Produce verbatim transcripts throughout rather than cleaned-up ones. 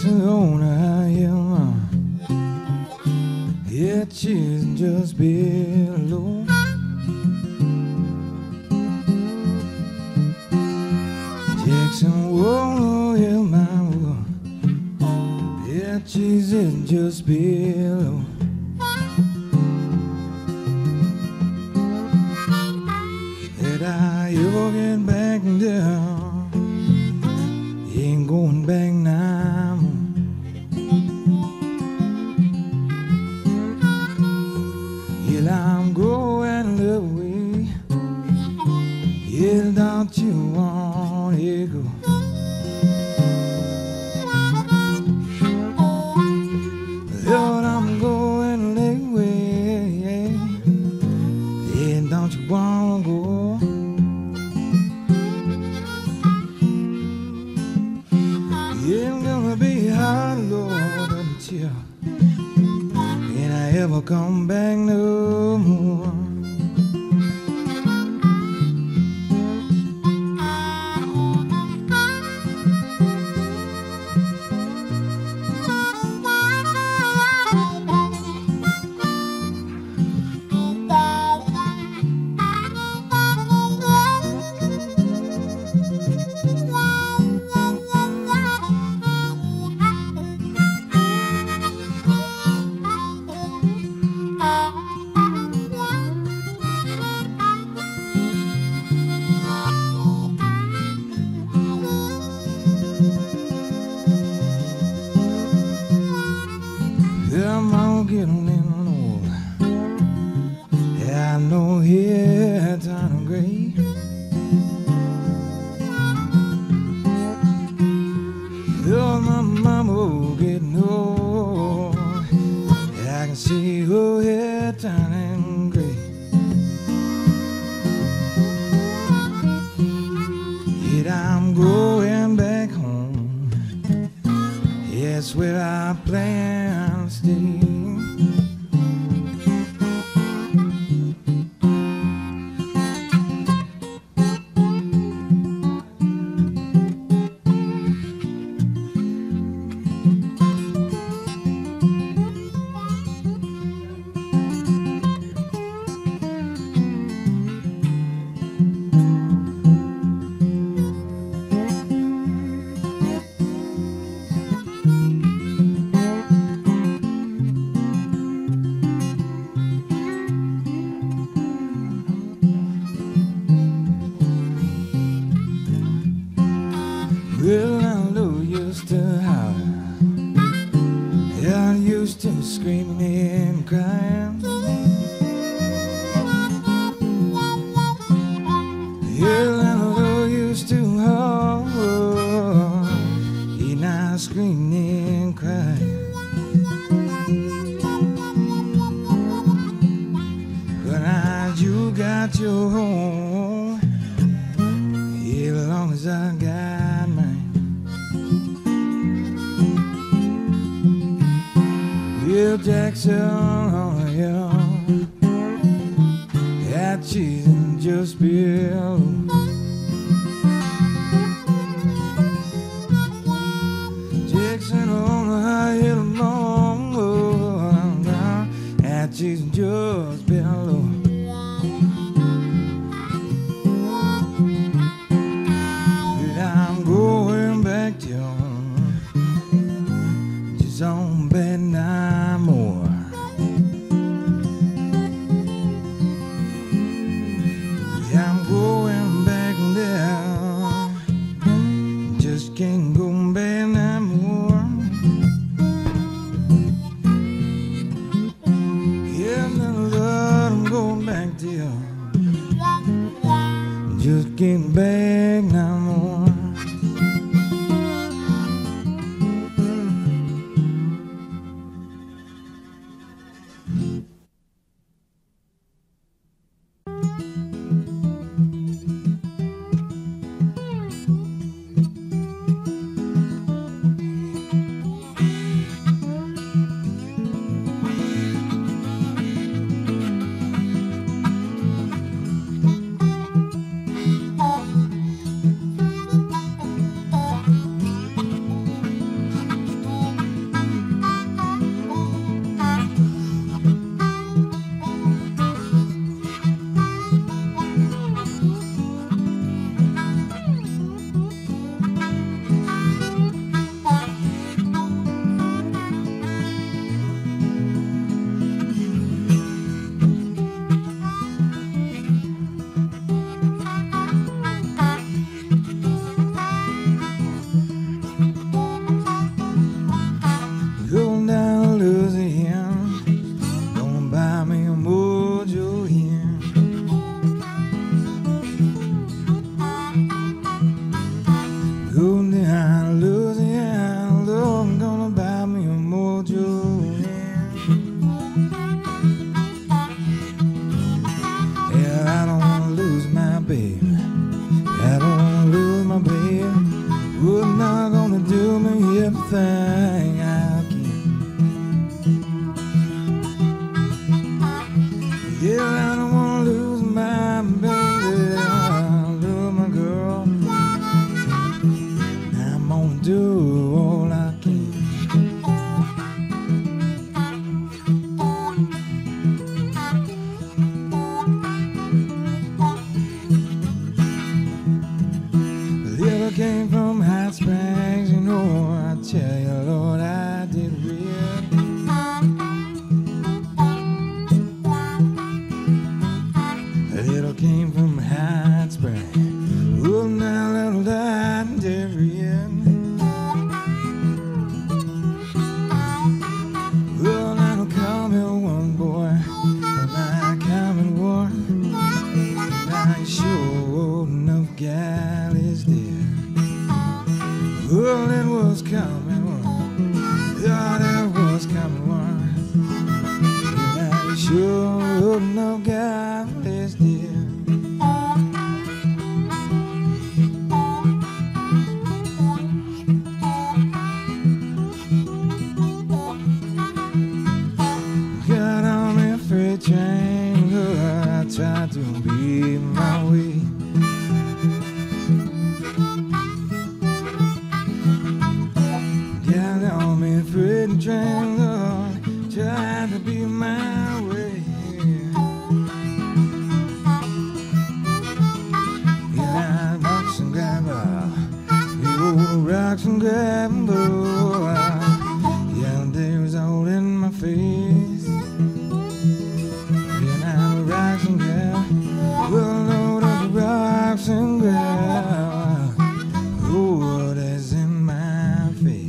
Jackson on a high hill, yeah, she's just below. Jackson, whoa, yeah, my whoa, yeah, she's just below. Did I ever get back down? Ain't going back now. Yeah, I'm going the way. Yeah, don't you want to go? Lord, I'm going that way. Yeah, don't you want to go? Yeah, I'm gonna be hard, Lord, until can I ever come back no more. I'm all getting in old. Yeah, I know here time of gray. Lord, my mama getting old. Yeah, I can see her hair turning gray. Yet I'm going back home. Yeah, it's where I plan to stay. Well, I know used to holler. Yeah, I used to screaming and crying. Yeah, I know used to holler. Yeah, now screaming and crying. But now you got your home. Yeah, as long as I got mine. Bill Jackson, oh yeah, that cheese and just below. Jackson on the high hill long, oh, down, that cheese and just below. But I'm going back down, just on bed now more. Yeah, I'm going back down, just can't go back no more. Yeah, no, Lord, I'm going back down, just can't back no more. Yeah, I don't wanna lose my baby, I'll lose my girl. I'm gonna do all I can. Little came from Hot Springs, you know, I tell you, Lord, I did real. Little came from Hot Springs, oh, now little died did real. Well, now don't call me one boy, my common one. I sure old enough gal is dear. Well, it was coming one, yeah, that was coming one. I sure old enough gal is dear. Got on a freight train, oh, I tried to beat my way. Got on a freight train, oh, tried to beat my way. Yeah, rocks and grabber, you rocks and grabber. Yeah, they was all in my face. Yeah, now rocks and grabber, well, load up the rocks and grabber. Oh, that's in my face.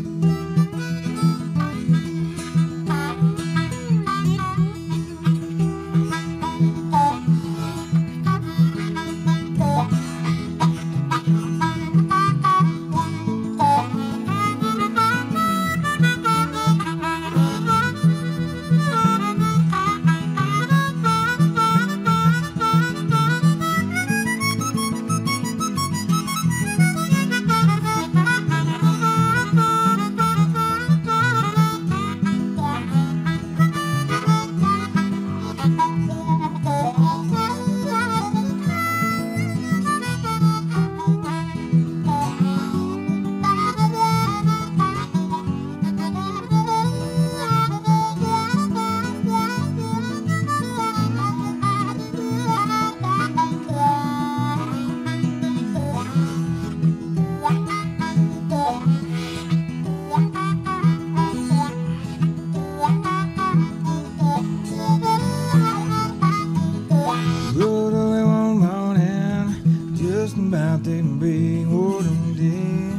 Rode away one morning, just about to be autumn day.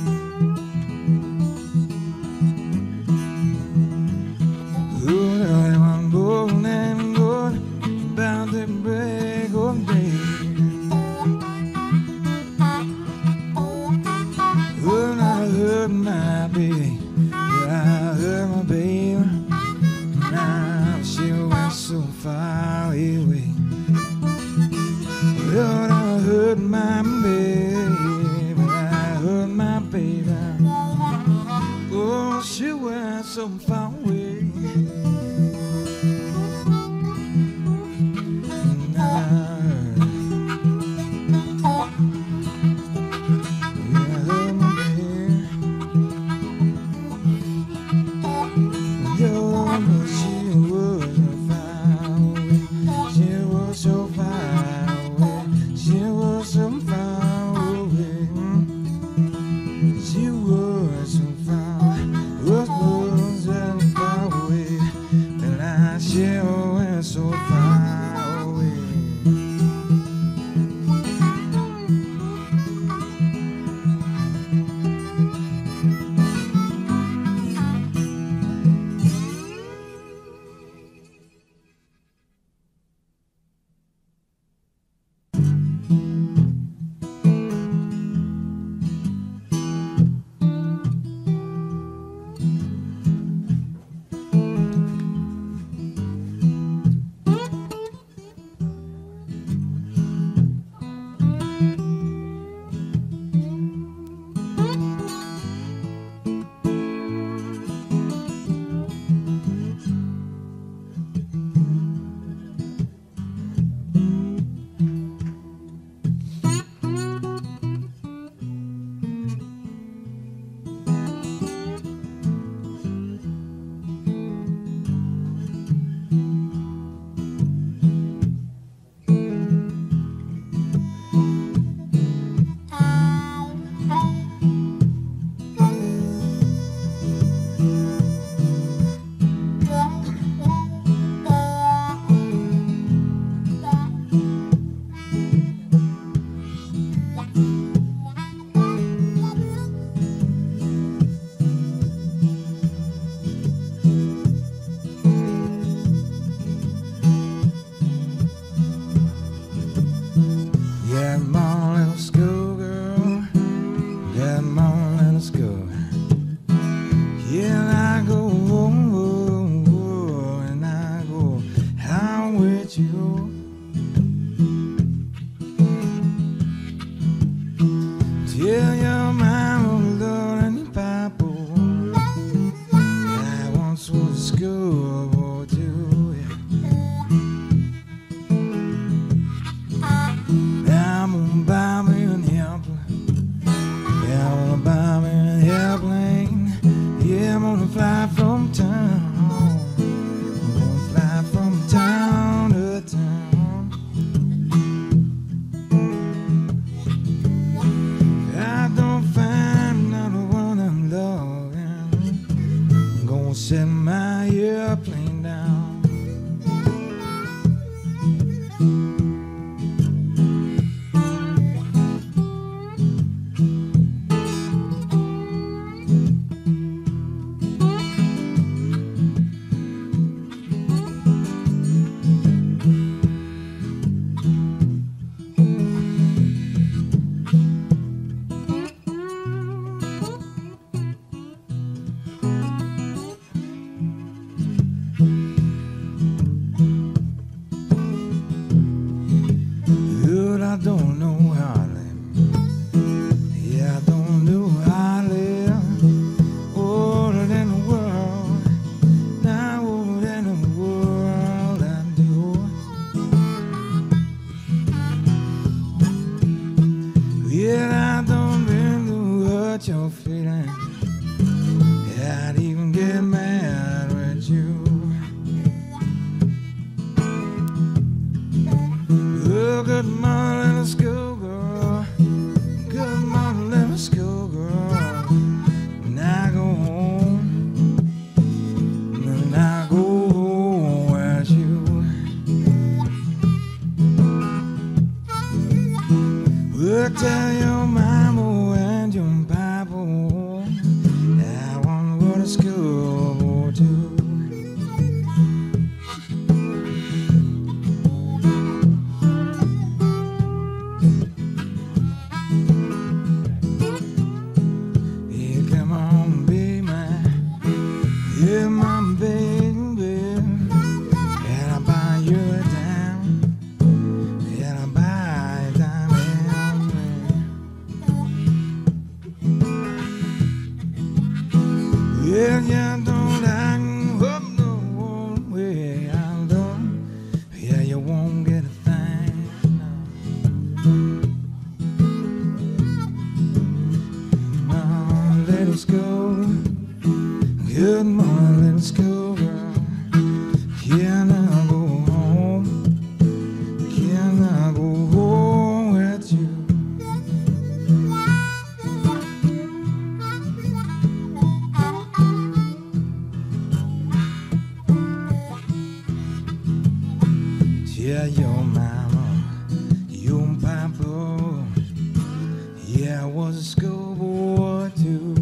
Rode away one morning, good, about to break autumn day. Well, I heard my baby, yeah, I heard my baby. Now she went so far away. Lord, I heard my baby, I heard my baby. Oh, she went so far away. And I heard, yeah, I heard my baby. Oh, but she was so far away. She was so far away. She was so far away. She was so far, was was so far away. And I she went so far away. with you. Tell your mama, Lord, and your papa, I once was a schoolboy too. I'm gonna buy me an airplane. Yeah, I'm gonna buy me an airplane. Yeah, I'm gonna fly from town. I'm gonna fly from town to town. I don't find another one I'm loving. I'm gonna set my airplane down. I don't know how I live. Yeah, I don't know how I live. Older than the world, now older than the world I do. Yeah, I don't really hurt your feelings. Yeah, I'd even get mad with you. Oh, good morning, little schoolgirl. Good morning, little schoolgirl. When I go home, when I go home with you. Well, tell your mama and your papa I wanna go to school too. Yeah, my baby, and I buy you a dime, and I buy a dime. Yeah, yeah, don't like hope no way I don't. Yeah, you won't get a thing. Mama, let us go. Good morning, little schoolgirl. Can I go home? Can I go home with you? Yeah, your mama, your papa. Yeah, I was a schoolboy too.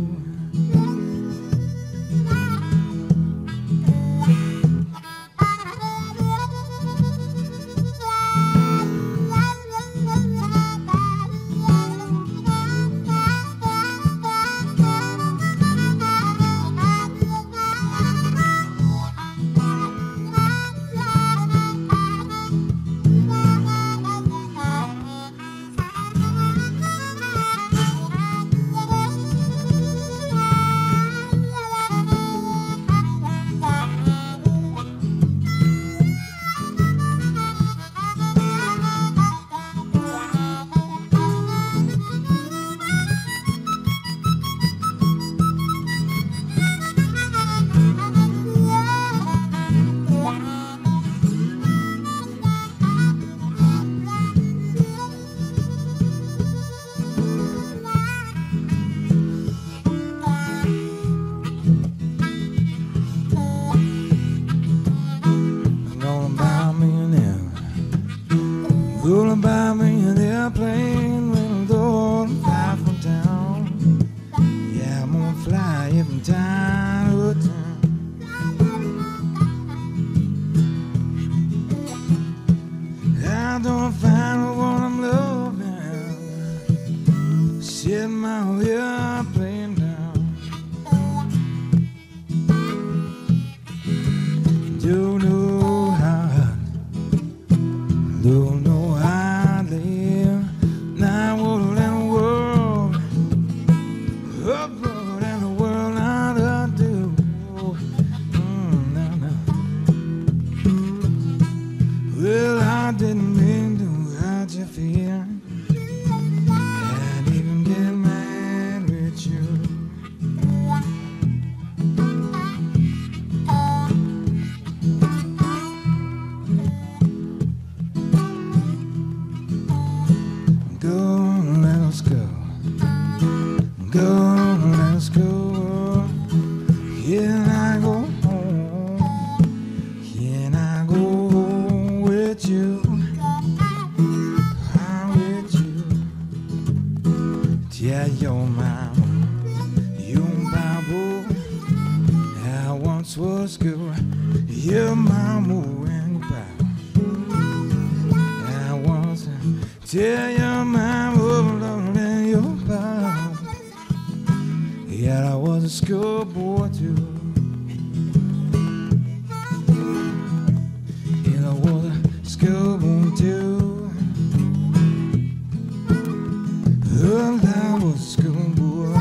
Gonna buy me an airplane when I'm fly from town. Yeah, I'm gonna fly you from town to town. I don't find what I'm loving. Set my airplane down. Don't know how Don't know how I live. Now what in the world, what in the world I'd do? Mm, no, no. Well, I didn't mean to hurt your feelings. I'd even get mad with you. Go, let us go. Go, let us go. Can I go home? Can I go with you? I'm with you. Tell your mama, your Bible, I once was good. Your mama and Bible, I once. Tell your mama, and your Bible, yeah, I was a schoolboy too. Yeah, I was a schoolboy too. Well, I was a schoolboy.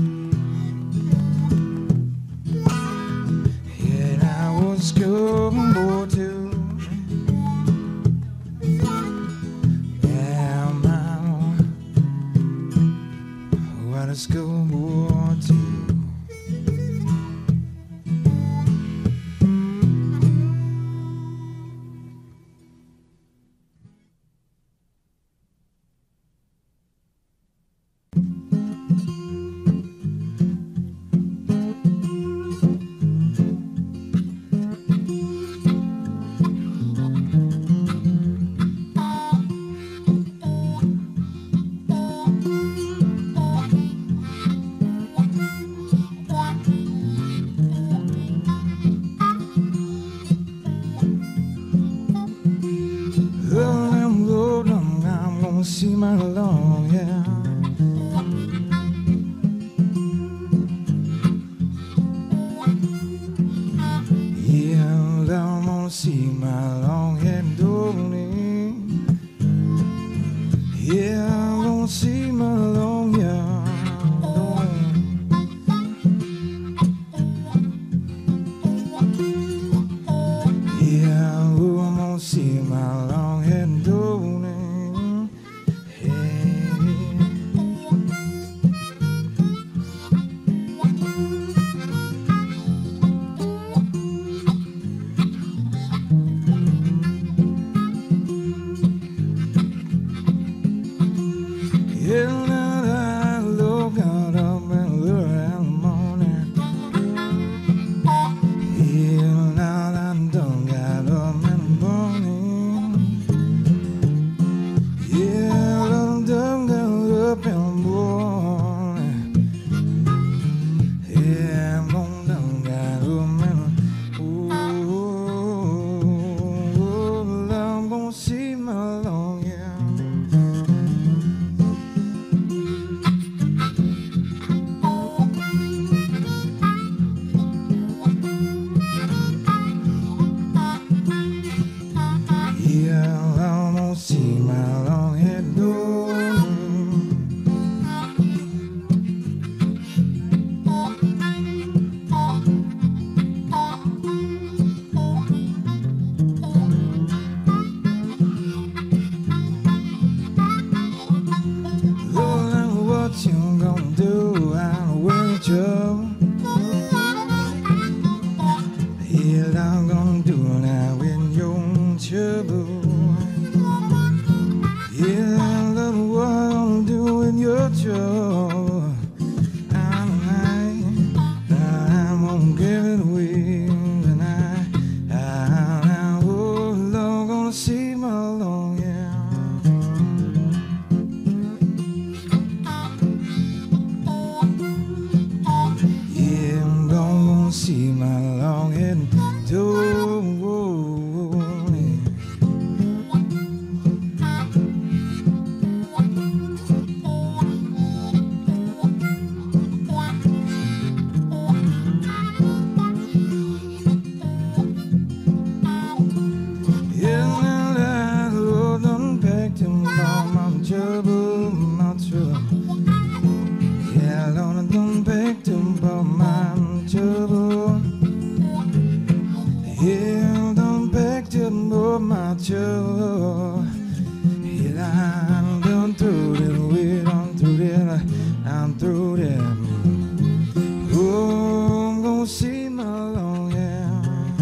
Yeah, I was a schoolboy too. Yeah, mama, what a schoolboy too. Well, I'm low, I'm gonna see my long, yeah. Yeah, well, I'm gonna see my long head darling. Yeah, I'm gonna see my long hair darling. Yeah, oh, I'm gonna see my long head darling. Hey. Yeah, now that I look out up and look in the morning. Yeah, now that I'm done got up in the morning. Yeah, I'm done got up in the morning. Yeah, I'm done got up in the ooh, I'm gonna see my long hair. Yeah, I'm gonna see my long head darling. Lord, I know what you gonna do, I know what you're. Yeah, I'm gonna do now when you're in trouble. Yeah, I love what I'm doing, you're trouble. I'm high, I'm gonna give it away tonight. I'm gonna see my long hair. Yeah, I'm gonna see my long hair darling. my joy. Yeah, I'm done through it, we're done through it, I'm through it. Oh, I'm gonna see my long hair.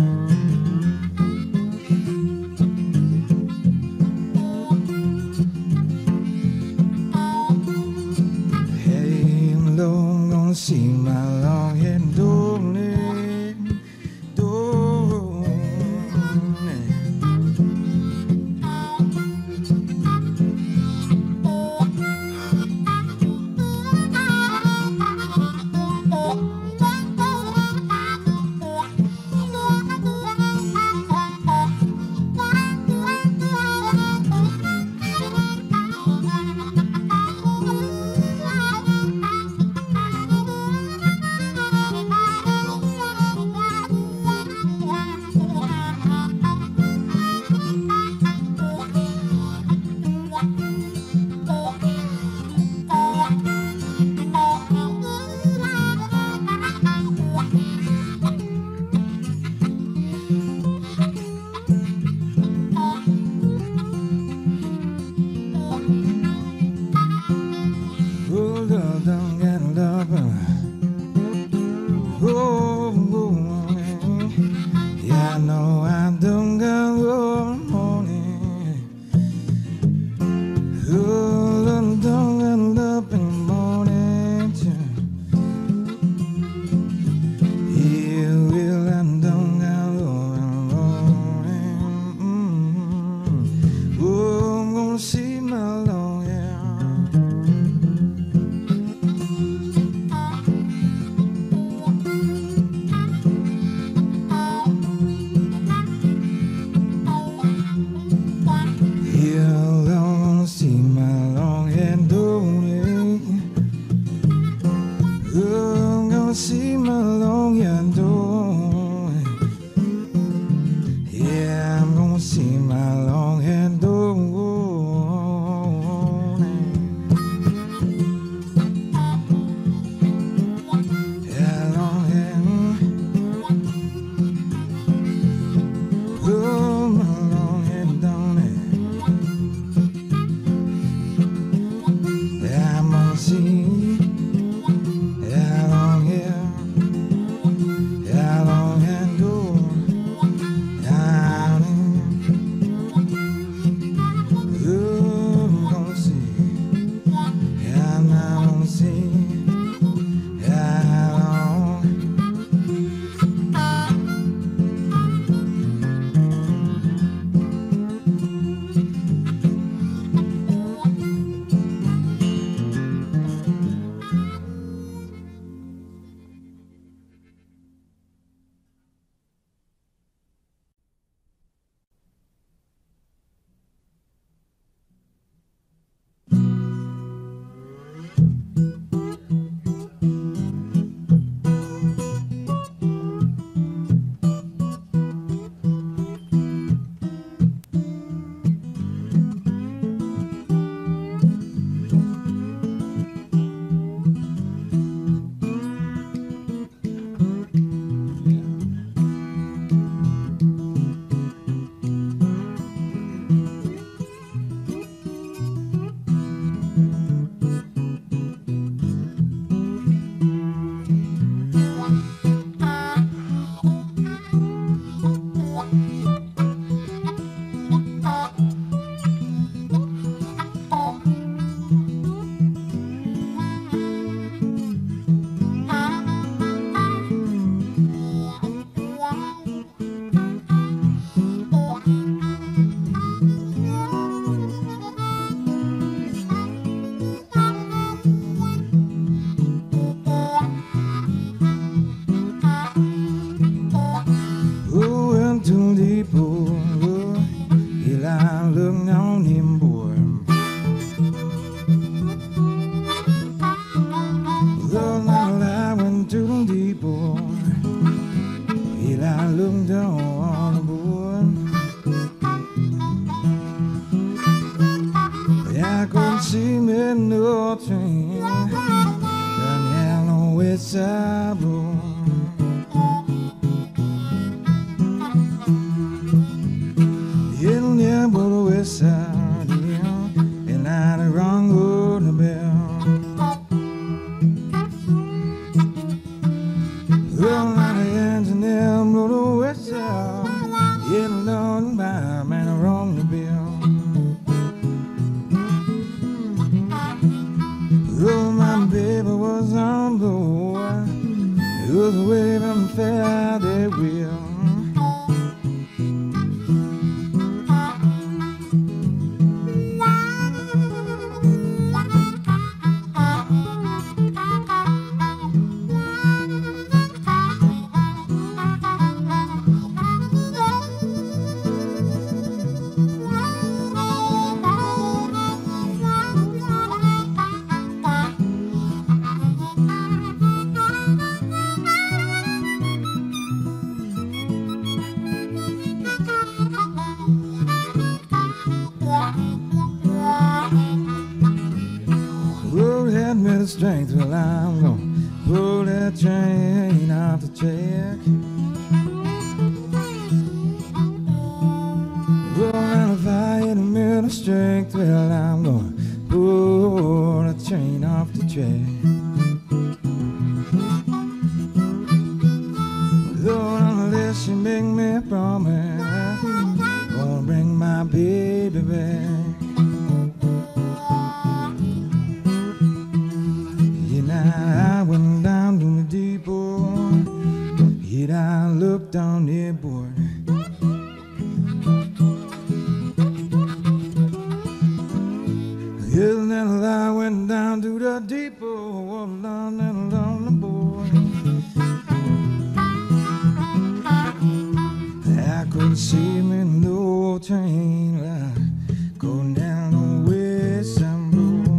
Hey, low, I'm gonna see my long hair, don't it, don't it. In side, yeah, and I the wrong on the bell. Well, now the engineer blew the whistle, yeah, the Lord by man, I rung the bell. Oh, my baby was on board. It was a wave and fair they will. Me the strength, well I'm gonna pull that train off the track. Well, and if I hit me the strength, well I'm gonna pull the train off the track. Lord, unless you make me a promise, gonna bring my baby back. I went down to the depot, yet I looked on the board. Yes, then I went down to the depot, down and on the board. I couldn't see me no train line going down the west side road.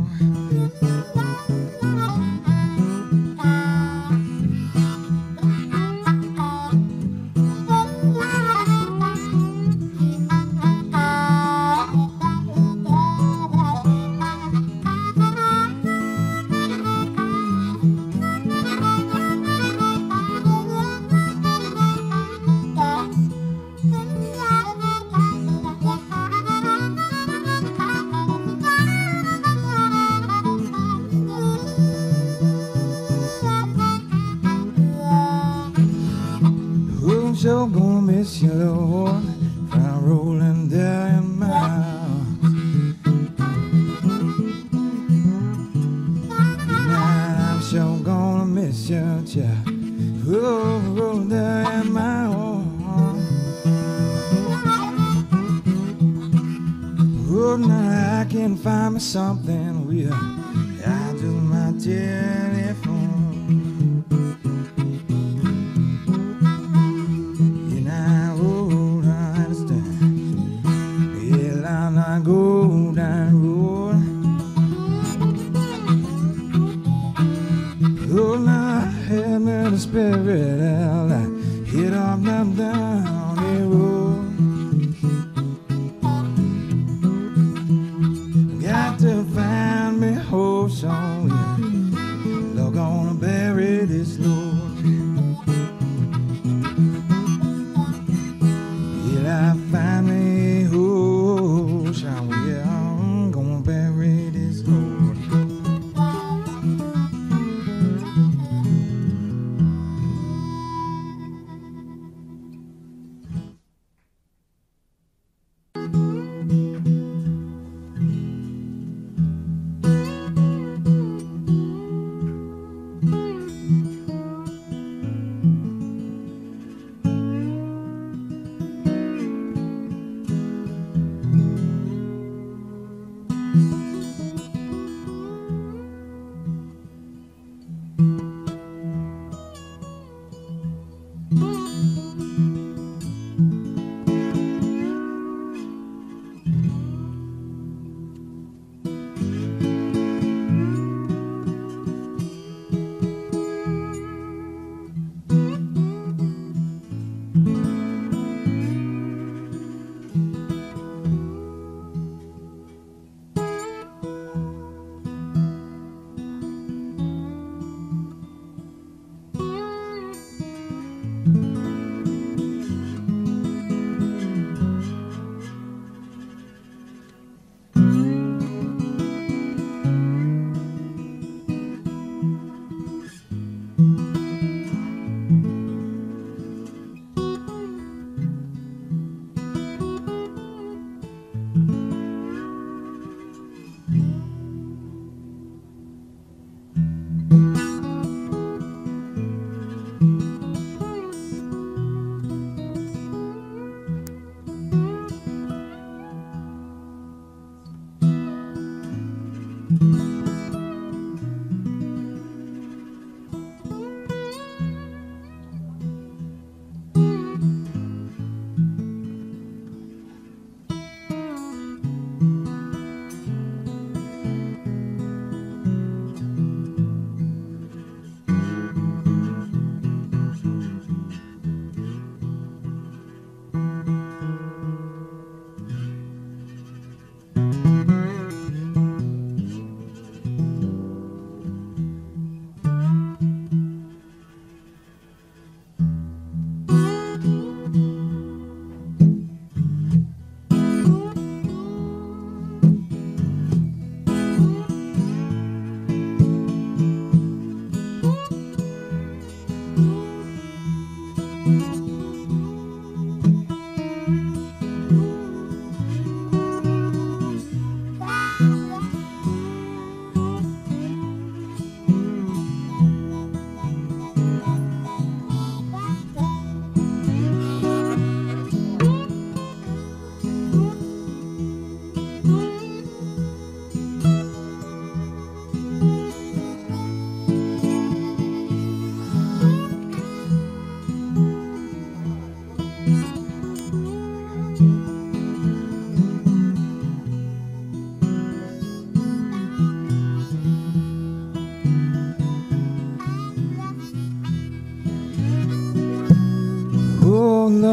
So gonna miss you, Lord, from rolling down my house. Now I'm so gonna miss you, child. Oh, rolling down my home. Oh, now I can find me something weird. I do my telephone. I go down the road. Oh, now I had me the spirit out. I hit off down down the road. Got to find me hope song. Yeah. Lord, gonna bury this load. Yeah, I find me hope. Yeah, I'm gonna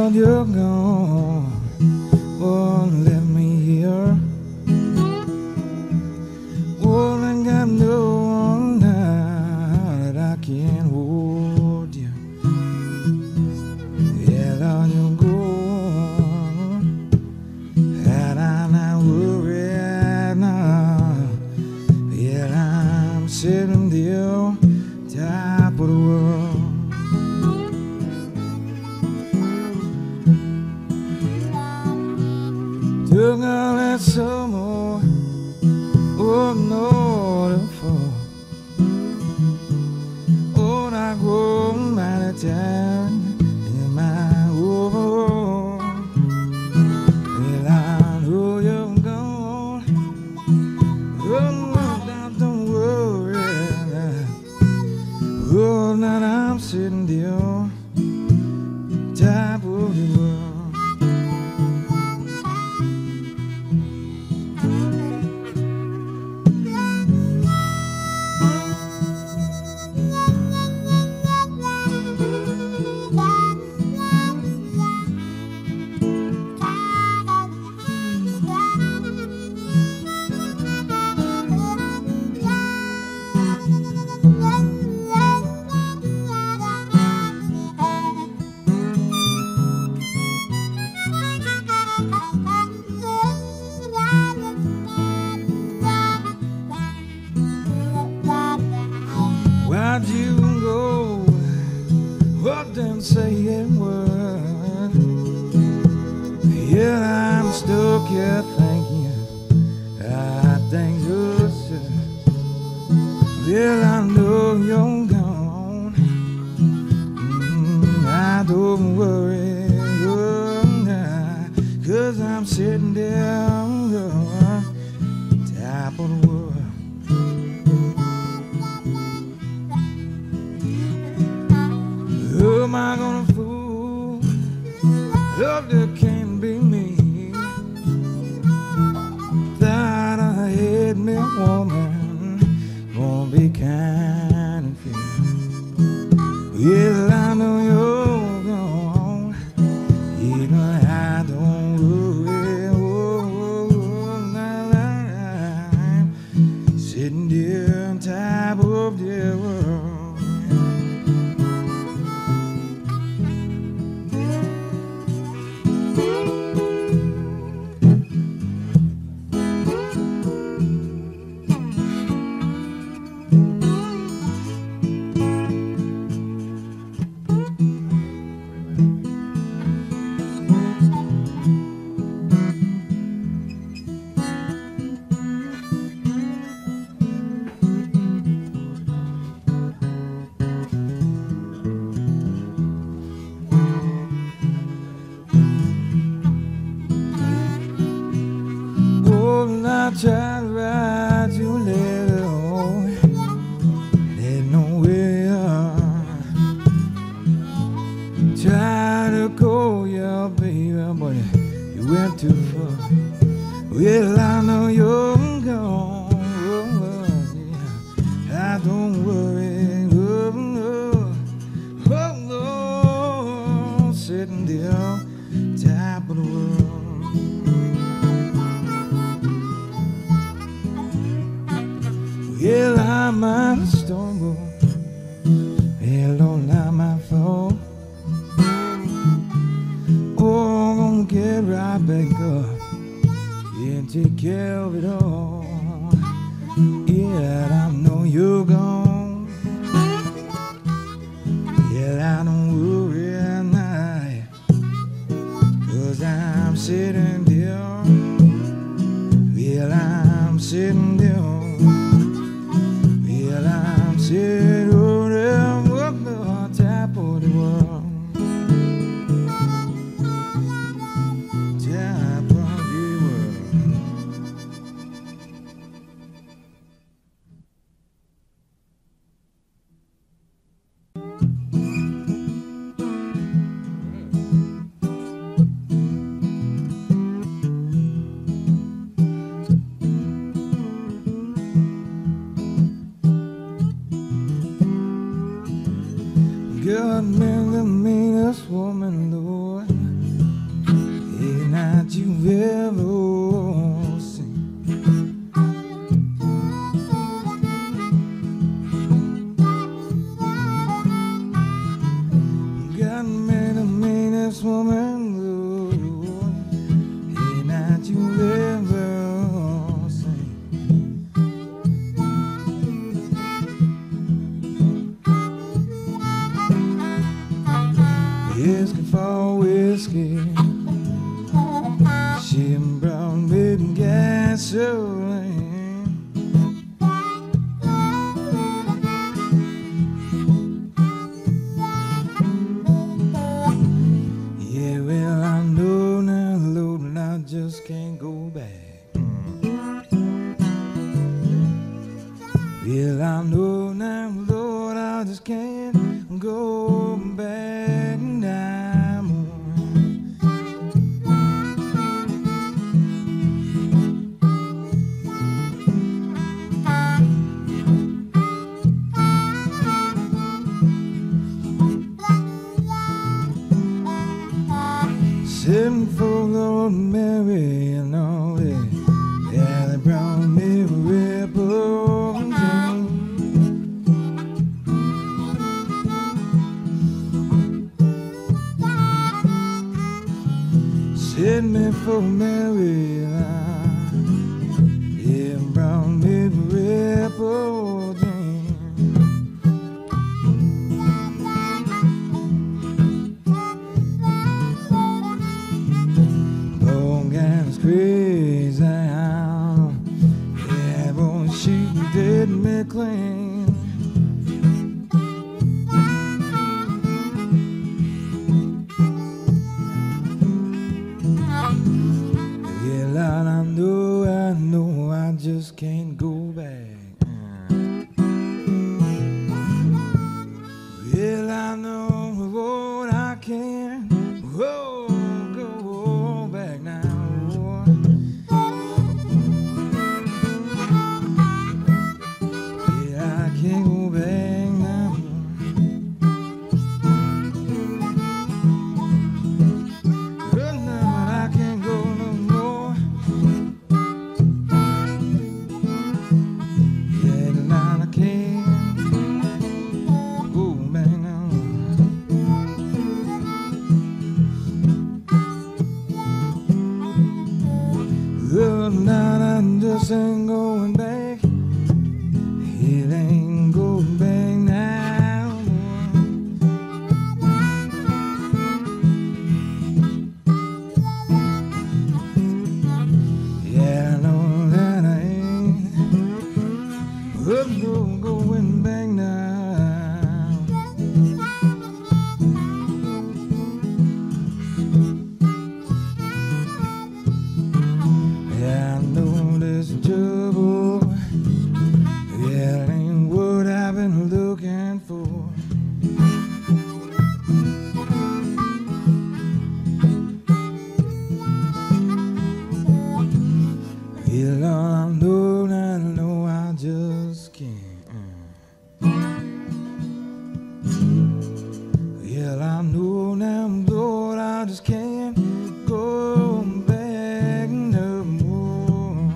Lord, you're gone, won't let me hear. Oh, I got no one now that I can hold you. Yeah, Lord, you're gone, and I'm not worried now. Yeah, I'm sitting there, top of the world. Took all that summer, oh no, the fall. Oh, I grow mighty tired in my world. Well, I know you're gone. Oh, no, now don't worry. Oh, now I'm sitting there, top of the world. Why'd you go? What them saying word? Yeah, I'm stuck here thinking I think you're sad. Well, I know you're gone. Mm, I don't worry, oh, nah, 'cause I'm sitting down uh, top of the world. Who am I gonna fool? Love that can't be me. Thought I had me woman, won't be kind and fair. Well, I know you're gone, even I don't worry. Oh, now I'm sitting there on top of the world. I tried to write you a letter, oh, there's no way up. Tried to call you, baby, but you went too far. Well, I know you're gone, oh, yeah. I don't worry, oh, no, oh, no, sitting there, top of the world. Well, I might stumble, well, don't not my fault. Oh, I'm gonna get right back up and take care of it all. Yeah, I know you're gone. Yeah, I don't worry at night, 'cause I'm sitting there. Well, I'm sitting there. I'm sitting on the top of the world. Top of the world. gasoline. Yeah, well, I know now, Lord, and I just can't go back. Well, I know now, Lord, I just can't go back now. Sitting for Lord Mary and all that, yeah, they brought me a ripple dream. Sitting me for Mary and I, yeah, brought me a ripple dream. Crazy, yeah, boy, she did me clean. Yeah, Lord, I know, I know, I just can't go back. Well, I know what I can, oh, go back now. Can't go back now. Good now, I can't go no more. Yeah, tonight I can't go back now. Good night, I just ain't going back. It ain't going back now. Yeah, I know that I ain't up no going back now. Yeah, I know there's trouble. Yeah, it ain't what I've been looking for. Yeah, Lord, I know, I know I just can't. Yeah, I know now, Lord, I just can't go back no more.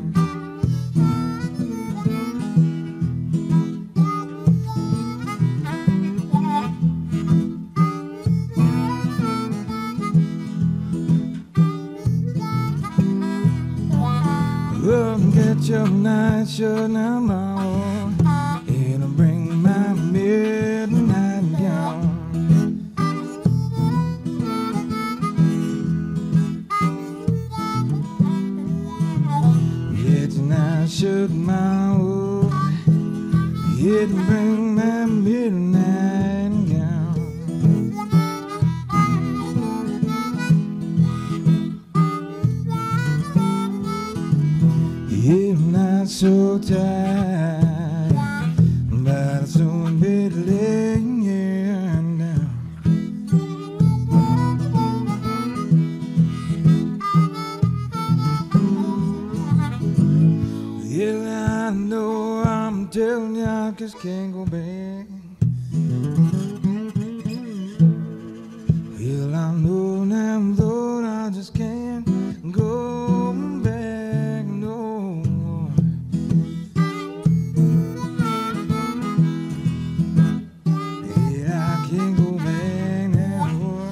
Well, get your night shirt now, Lord, and bring my midnight gown. Get your night shirt, my Lord, and bring my midnight gown. I'm not so tired, but I'll soon be laying down. Yeah, I know I'm telling you I just can't go back. Well, I know now, Lord, I just can't go back no more. Yeah, I can't go back now.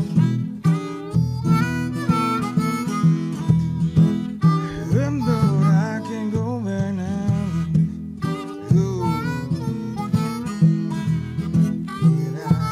Well, Lord, I can't go back now. Ooh. Yeah,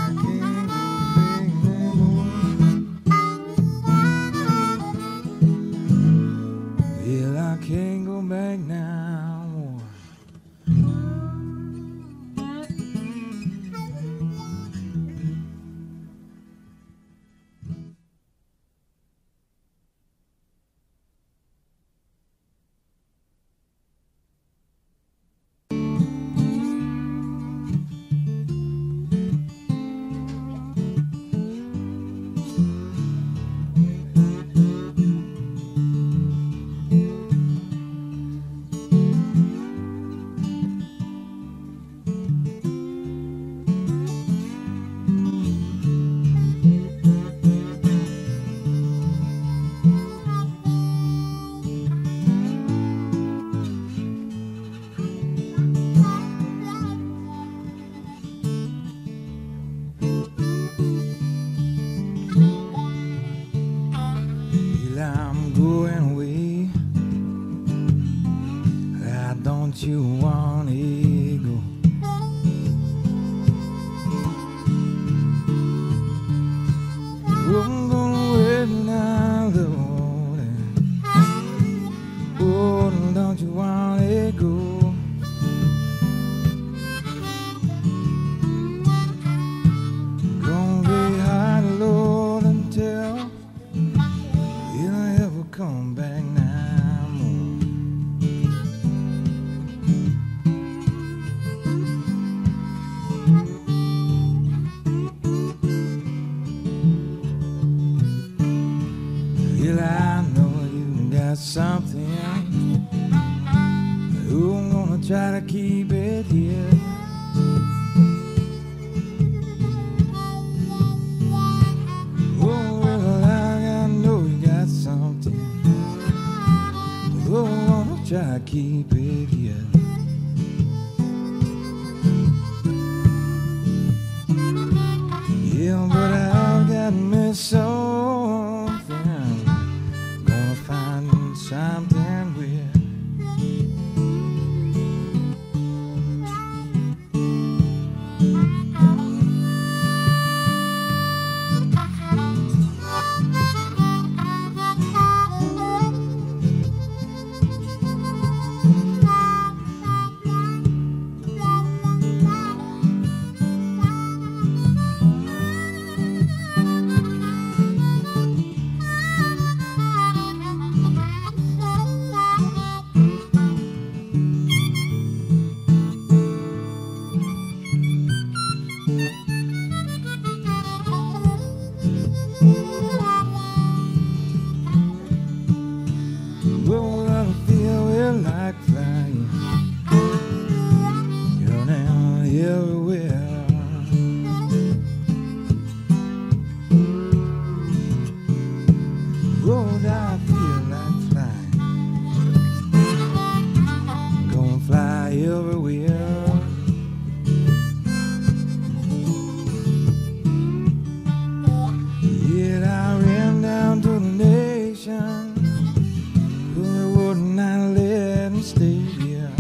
you wanna go? Oh, I'm gonna wait now, Lord. Oh, don't you wanna go? Gonna be hard, Lord, until you ever come back now. Well, I know you got something. Oh, I'm gonna try to keep it here. Oh, well, I know you got something. Oh, I'm gonna try to keep it here. Yeah, but I've got me something. Gonna find something weird. Well, I feel well like flying. You're down everywhere. Oh, I feel like flying. Gonna fly everywhere. Yet I ran down to the nation. Why wouldn't I let him stay here?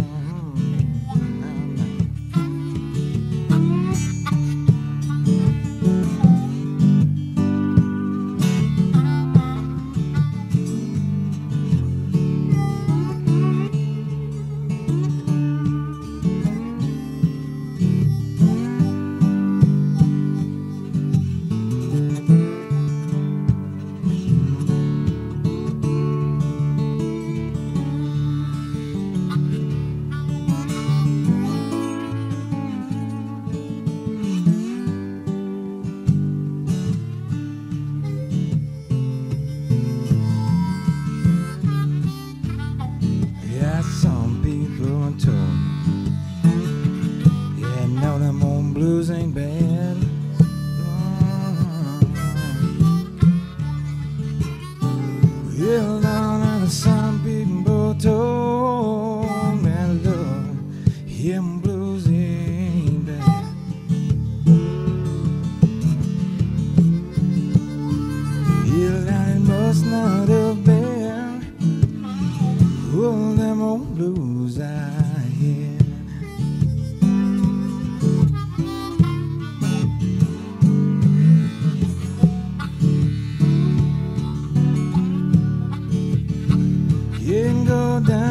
Yeah, some people told me, yeah, no, them old blues ain't bad. Well, down and some people told me, look, him blues ain't bad. Yeah, I must not have been all them old blues I had. You can go down